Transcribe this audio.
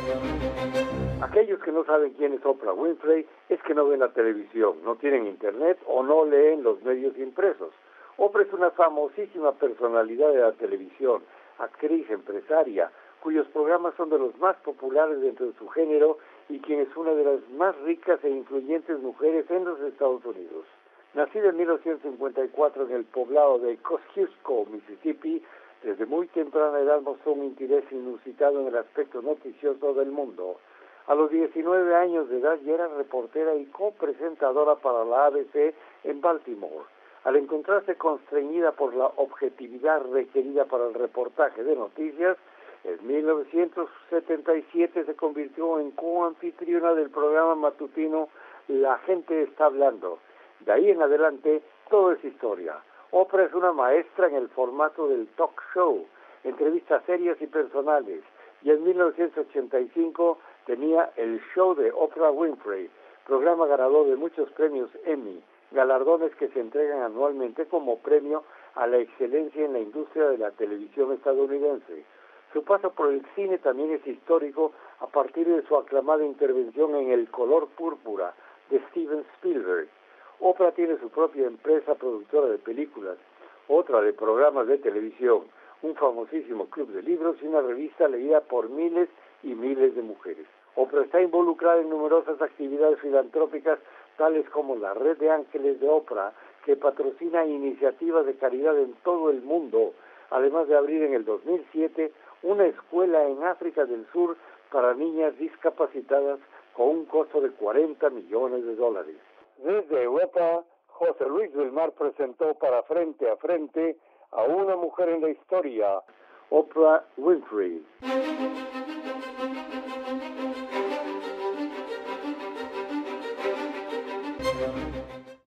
Aquellos que no saben quién es Oprah Winfrey es que no ven la televisión, no tienen internet o no leen los medios impresos. Oprah es una famosísima personalidad de la televisión, actriz, empresaria, cuyos programas son de los más populares dentro de su género y quien es una de las más ricas e influyentes mujeres en los Estados Unidos. Nacida en 1954 en el poblado de Kosciuszko, Mississippi, desde muy temprana edad mostró un interés inusitado en el aspecto noticioso del mundo. A los 19 años de edad ya era reportera y copresentadora para la ABC en Baltimore. Al encontrarse constreñida por la objetividad requerida para el reportaje de noticias, en 1977 se convirtió en coanfitriona del programa matutino La Gente Está Hablando. De ahí en adelante, todo es historia. Oprah es una maestra en el formato del talk show, entrevistas serias y personales, y en 1985 tenía el show de Oprah Winfrey, programa ganador de muchos premios Emmy, galardones que se entregan anualmente como premio a la excelencia en la industria de la televisión estadounidense. Su paso por el cine también es histórico a partir de su aclamada intervención en El color púrpura de Steven Spielberg. Oprah tiene su propia empresa productora de películas, otra de programas de televisión, un famosísimo club de libros y una revista leída por miles y miles de mujeres. Oprah está involucrada en numerosas actividades filantrópicas, tales como la Red de Ángeles de Oprah, que patrocina iniciativas de caridad en todo el mundo, además de abrir en el 2007 una escuela en África del Sur para niñas discapacitadas con un costo de $40 millones. Desde Europa, José Luis del Mar presentó para Frente a Frente a una mujer en la historia, Oprah Winfrey.